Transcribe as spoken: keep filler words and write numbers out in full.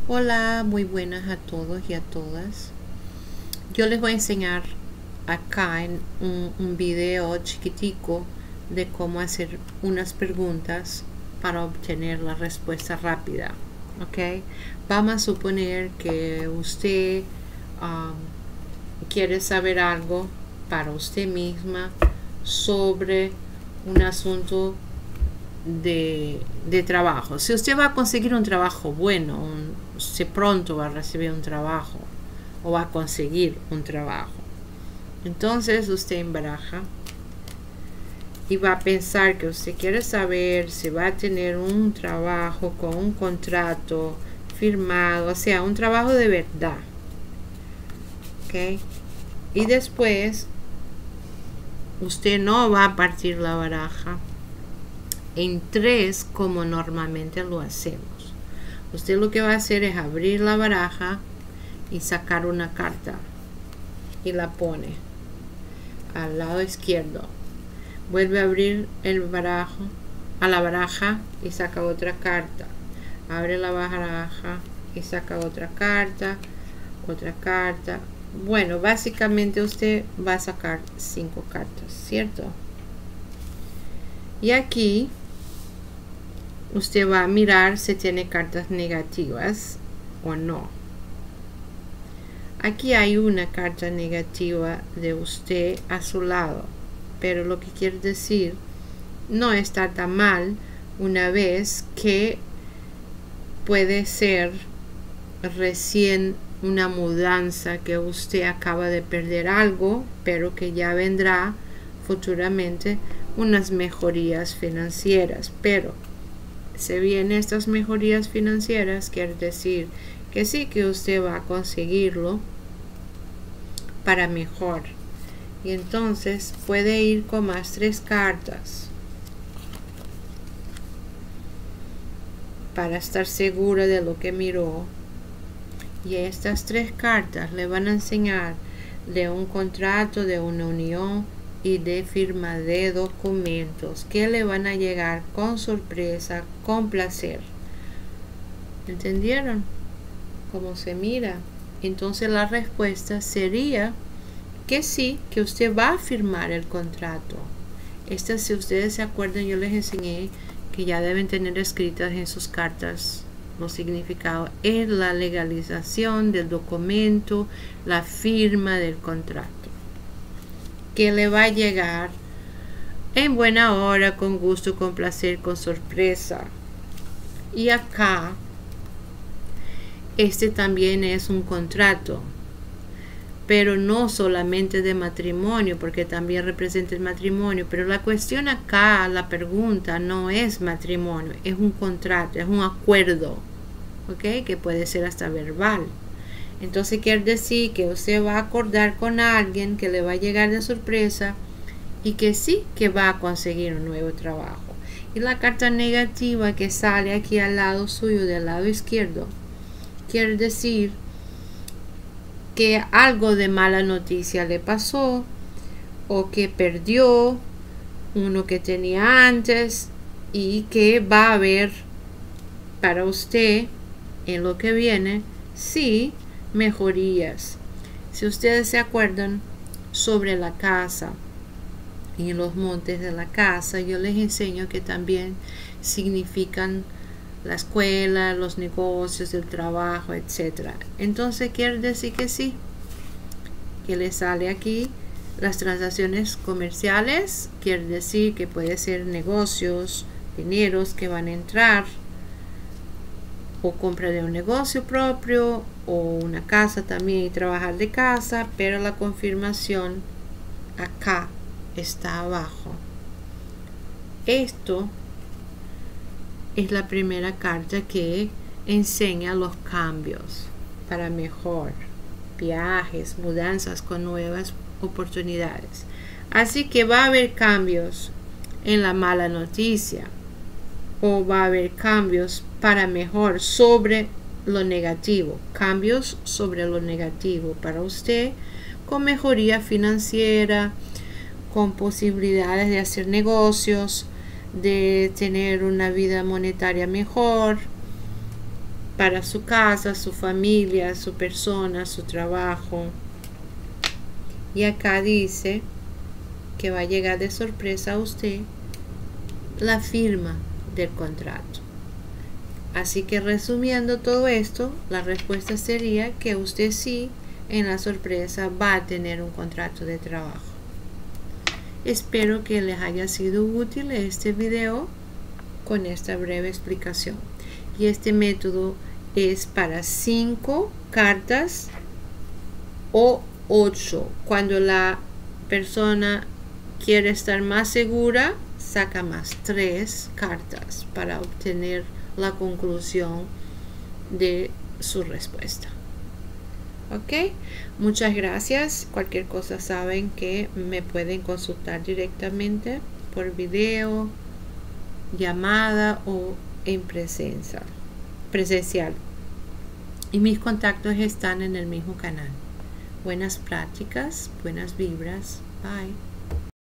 Hola, muy buenas a todos y a todas. Yo les voy a enseñar acá en un, un video chiquitico de cómo hacer unas preguntas para obtener la respuesta rápida. ¿Ok? Vamos a suponer que usted um, quiere saber algo para usted misma sobre un asunto de, de trabajo. Si usted va a conseguir un trabajo bueno, un, si pronto va a recibir un trabajo o va a conseguir un trabajo, entonces usted embaraja y va a pensar que usted quiere saber si va a tener un trabajo con un contrato firmado, o sea, un trabajo de verdad. ¿Ok? Y después usted no va a partir la baraja en tres como normalmente lo hacemos. Usted lo que va a hacer es abrir la baraja y sacar una carta y la pone al lado izquierdo. Vuelve a abrir el barajo a la baraja y saca otra carta. Abre la baraja y saca otra carta, otra carta. Bueno, básicamente usted va a sacar cinco cartas, ¿cierto? Y aquí usted va a mirar si tiene cartas negativas o no. Aquí hay una carta negativa de usted a su lado, pero lo que quiere decir no está tan mal una vez que puede ser recién una mudanza, que usted acaba de perder algo, pero que ya vendrá futuramente unas mejorías financieras. Pero si vienen estas mejorías financieras, quiere decir que sí, que usted va a conseguirlo para mejor. Y entonces puede ir con más tres cartas para estar segura de lo que miró. Y estas tres cartas le van a enseñar de un contrato, de una unión y de firma de documentos que le van a llegar con sorpresa, con placer. ¿Entendieron cómo se mira? Entonces la respuesta sería que sí, que usted va a firmar el contrato. Estas, si ustedes se acuerdan, yo les enseñé que ya deben tener escritas en sus cartas los significados. Es la legalización del documento, la firma del contrato, que le va a llegar en buena hora, con gusto, con placer, con sorpresa. Y acá, este también es un contrato, pero no solamente de matrimonio, porque también representa el matrimonio. Pero la cuestión acá, la pregunta, no es matrimonio, es un contrato, es un acuerdo, ¿ok? Que puede ser hasta verbal. Entonces quiere decir que usted va a acordar con alguien que le va a llegar de sorpresa y que sí, que va a conseguir un nuevo trabajo. Y la carta negativa que sale aquí al lado suyo, del lado izquierdo, quiere decir que algo de mala noticia le pasó, o que perdió uno que tenía antes, y que va a haber para usted en lo que viene, sí, mejorías. Si ustedes se acuerdan sobre la casa y los montes de la casa, yo les enseño que también significan la escuela, los negocios, el trabajo, etcétera. Entonces quiere decir que sí, que le sale aquí las transacciones comerciales. Quiere decir que puede ser negocios, dineros que van a entrar, o compra de un negocio propio, o una casa también y trabajar de casa. Pero la confirmación acá está abajo. Esto es la primera carta que enseña los cambios para mejor, viajes, mudanzas con nuevas oportunidades. Así que va a haber cambios en la mala noticia, o va a haber cambios para mejor sobre lo negativo, cambios sobre lo negativo para usted, con mejoría financiera, con posibilidades de hacer negocios, de tener una vida monetaria mejor, para su casa, su familia, su persona, su trabajo. Y acá dice que va a llegar de sorpresa a usted la firma del contrato. Así que resumiendo todo esto, la respuesta sería que usted sí, en la sorpresa, va a tener un contrato de trabajo. Espero que les haya sido útil este video con esta breve explicación. Y este método es para cinco cartas o ocho. Cuando la persona quiere estar más segura, saca más tres cartas para obtener la conclusión de su respuesta. Ok, muchas gracias. Cualquier cosa saben que me pueden consultar directamente por video, llamada o en presencia presencial. Y mis contactos están en el mismo canal. Buenas prácticas, buenas vibras. Bye.